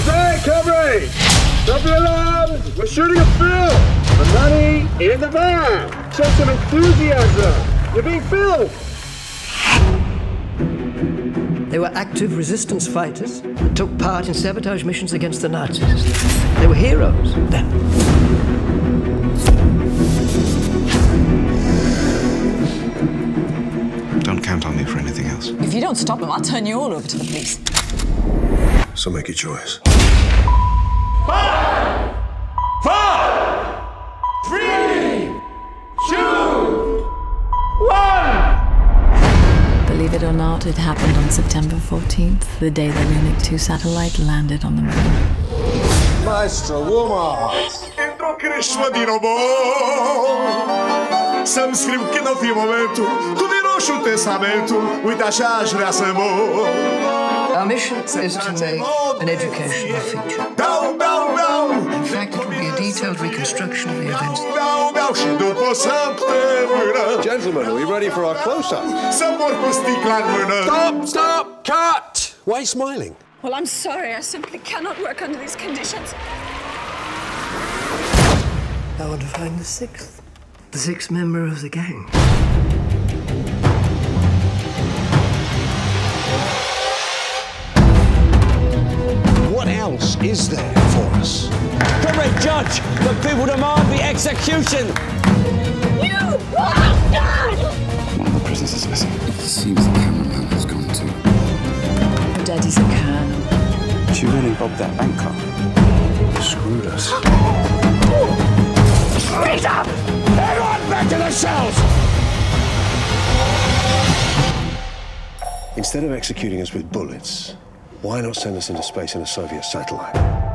Hey, comrades! Stop the alarms! We're shooting a film! The money in the van! Show some enthusiasm! You're being filmed! They were active resistance fighters that took part in sabotage missions against the Nazis. They were heroes then. Don't count on me for anything else. If you don't stop them, I'll turn you all over to the police. So make your choice. 5, 4, 3, 2, 1! Believe it or not, it happened on September 14th, the day the Lunik 2 satellite landed on the moon. Maestro, warm Entrou Krishna di robô. Sam scriu que não tinha momento. Tu virou pensamento. Muita charge amor. Our mission is to make an educational feature. Down, down, down. In fact, it will be a detailed reconstruction of the events. Down, down. Și după săptămână. Gentlemen, are we ready for our close-up? Să mor cu sticla în mână. Stop! Cut! Why are you smiling? Well, I'm sorry. I simply cannot work under these conditions. I want to find the sixth member of the gang. What else is there for us? Correct, Judge! The people demand the execution! You bastard! One of the prisoners is missing. It seems the cameraman has gone too. Daddy's a colonel. She really robbed that bank car. Screwed us. Freeze up! Everyone back to the cells! Instead of executing us with bullets, why not send us into space in a Soviet satellite?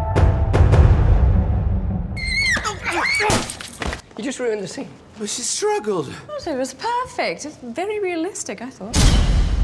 You just ruined the scene. Well, she struggled. It was perfect. It's very realistic, I thought.